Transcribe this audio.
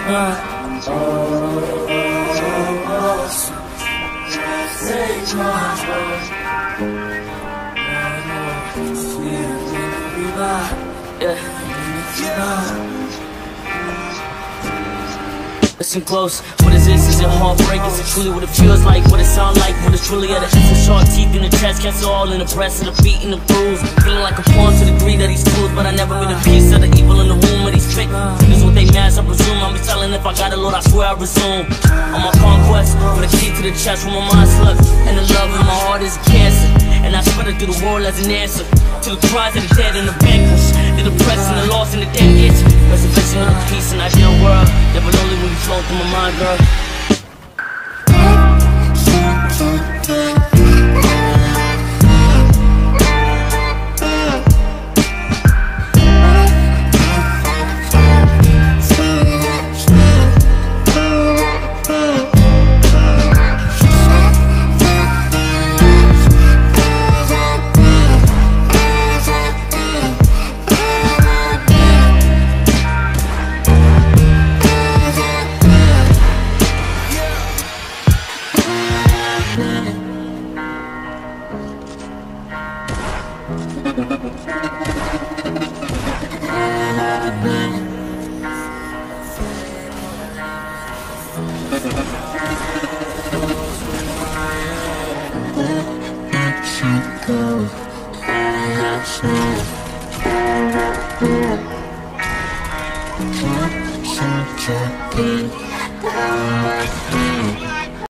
Listen close, what is this? Is it heartbreak? Is it truly what it feels like? What it sound like? When it's truly at a essence, sharp teeth in the chest, cancer all in the breast, of the beat and the bruise. Feeling like a pawn to the greed of these tools, but I never been a piece of the evil in the womb of these fake. This what they mask, I presume. I'll be telling if I got a Lord, I swear I resume. On my conquest, for the key to the chest, where my mind slugs, and the love in my heart is cancer. And I spread it through the world as an answer to the cries of the dead and the vanquished, the depressed and the lost and the dead itch. Resurrection of the peace and ideal world, never lonely when you flow through my mind, girl. Can't be